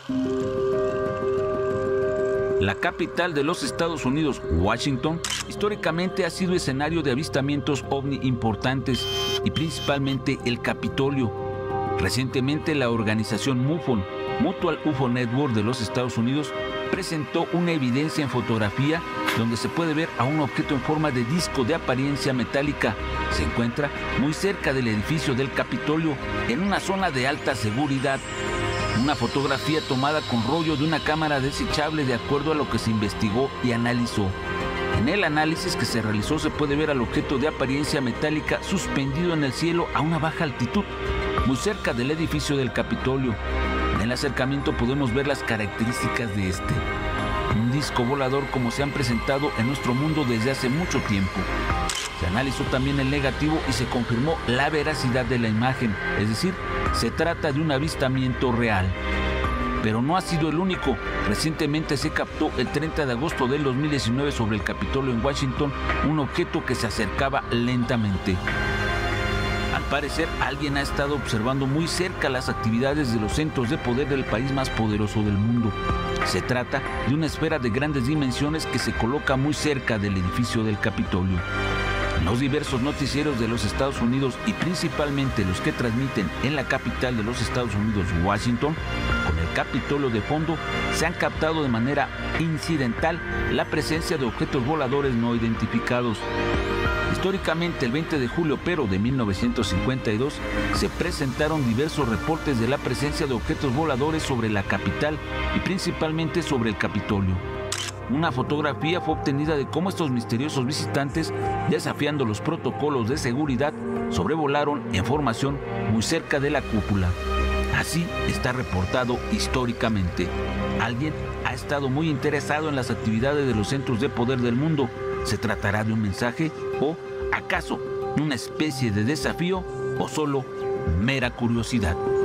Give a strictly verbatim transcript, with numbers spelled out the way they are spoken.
La capital de los Estados Unidos, Washington, históricamente ha sido escenario de avistamientos ovni importantes y principalmente el Capitolio. Recientemente la organización MUFON, Mutual U F O Network de los Estados Unidos, presentó una evidencia en fotografía donde se puede ver a un objeto en forma de disco de apariencia metálica. Se encuentra muy cerca del edificio del Capitolio, en una zona de alta seguridad. Una fotografía tomada con rollo de una cámara desechable de acuerdo a lo que se investigó y analizó. En el análisis que se realizó se puede ver al objeto de apariencia metálica suspendido en el cielo a una baja altitud, muy cerca del edificio del Capitolio. En el acercamiento podemos ver las características de este. Un disco volador como se han presentado en nuestro mundo desde hace mucho tiempo. Se analizó también el negativo y se confirmó la veracidad de la imagen, es decir, se trata de un avistamiento real. Pero no ha sido el único. Recientemente se captó el treinta de agosto del dos mil diecinueve sobre el Capitolio en Washington un objeto que se acercaba lentamente. Al parecer, alguien ha estado observando muy cerca las actividades de los centros de poder del país más poderoso del mundo. Se trata de una esfera de grandes dimensiones que se coloca muy cerca del edificio del Capitolio. En los diversos noticieros de los Estados Unidos y principalmente los que transmiten en la capital de los Estados Unidos, Washington, con el Capitolio de fondo, se han captado de manera incidental la presencia de objetos voladores no identificados. Históricamente, el veinte de julio pero de mil novecientos cincuenta y dos, se presentaron diversos reportes de la presencia de objetos voladores sobre la capital y principalmente sobre el Capitolio. Una fotografía fue obtenida de cómo estos misteriosos visitantes, desafiando los protocolos de seguridad, sobrevolaron en formación muy cerca de la cúpula. Así está reportado históricamente. Alguien ha estado muy interesado en las actividades de los centros de poder del mundo. ¿Se tratará de un mensaje o, acaso, una especie de desafío o solo mera curiosidad?